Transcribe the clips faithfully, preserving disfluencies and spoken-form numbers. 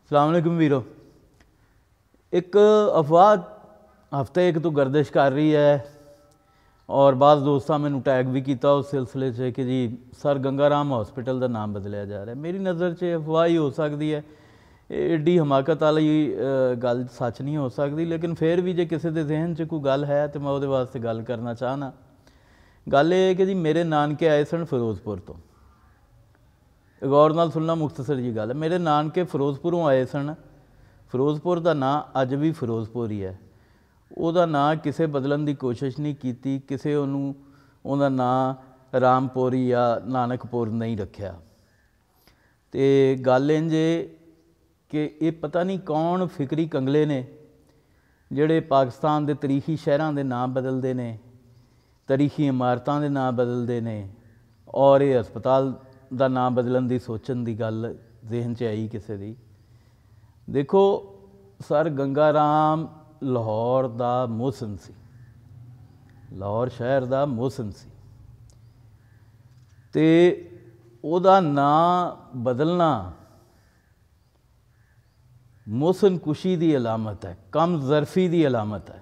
अस्सलाम वालेकुम वीरो। एक अफवाह हफ्ते एक तो गर्दिश कर रही है और बाज़ दोस्तों मैंने टैग भी किया उस सिलसिले से कि जी सर गंगा राम हॉस्पिटल का नाम बदलिया जा रहा है। मेरी नज़र से अफवाह ही हो सकती है, एड्डी हमाकत वाली गल सच नहीं हो सकती, लेकिन फिर भी जो किसी के जहन च कोई गल है तो मैं वो वास्ते गल करना चाहना। गल ये कि जी मेरे नानके आए सन फिरोजपुर तो, गौर नाल सुनना मुख्तसर जी गल है। मेरे नानके फिरोजपुरों आए सन। फिरोजपुर का नाँ अज भी फिरोजपुर ही है, ਉਹਦਾ ਨਾਂ ਕਿਸੇ बदलण की कोशिश नहीं की, किसी ਉਹਦਾ ਨਾਂ रामपुरी या नानकपुर नहीं रखा। तो गल इंज कि ये पता नहीं कौन फिक्री कंगले ने ਜਿਹੜੇ पाकिस्तान के तरीखी शहरों के नाम बदलते हैं, तरीखी इमारतों के नाम बदलते हैं और ये हस्पताल का नाम बदलण की सोचण की गल जहन च आई किसी की। देखो सर गंगा राम लाहौर का मोहसिन सी, लाहौर शहर का मोहसिन सी, ते ओदा नाम बदलना मोहसिन कुशी की अलामत है, कम ज़रफ़ी की अलामत है।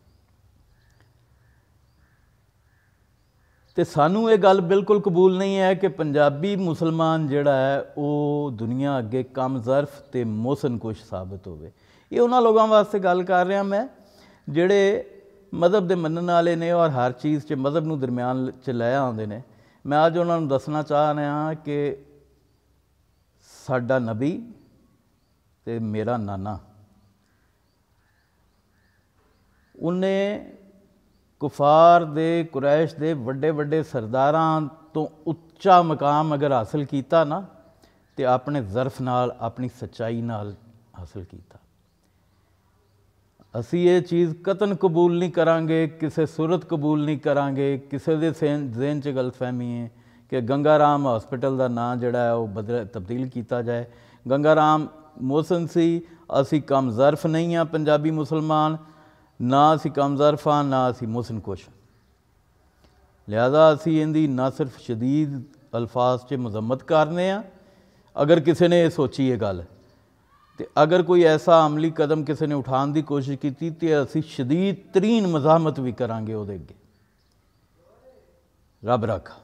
तो सानू ये गल बिल्कुल कबूल नहीं है कि पंजाबी मुसलमान जिहड़ा है वो दुनिया अगे कम ज़रफ़ ते मोहसिन कुश साबित होवे। ये उन्होंने लोगों वास्ते गल कर रहा मैं जिहड़े मज़हब के मनण वाले ने और हर चीज़ च मज़हब नूं दरम्यान च लै आउंदे ने। मैं अज उन्होंने दसना चाह रहा कि साडा नबी ते मेरा नाना उन्हें कुफार दे कुरैश दे वड्डे वड्डे सरदारां तो उच्चा मकाम अगर हासिल किया ना तो अपने ज़रफ़ नाल अपनी सच्चाई नाल हासिल किया। असी ये चीज़ कतन कबूल नहीं करांगे, किसी सूरत कबूल नहीं करांगे, किसी के जहन च गलतफहमी है कि गंगा राम हॉस्पिटल का नाम जिहड़ा है वो बदल तब्दील किया जाए। गंगा राम मोहसिन सी, असी कम ज़रफ़ नहीं हाँ पंजाबी मुसलमान, ना असी कम ज़रफ़ हाँ ना असी मोहसिन कुश। लिहाजा असी इनकी ना सिर्फ शदीद अल्फाज च मजम्मत करने आ अगर किसी ने सोची ये गल, तो अगर कोई ऐसा अमली कदम किसी ने उठाने की कोशिश की तो असी शदीद तरीन मज़ाहमत भी करांगे। वो अगे रब रखा।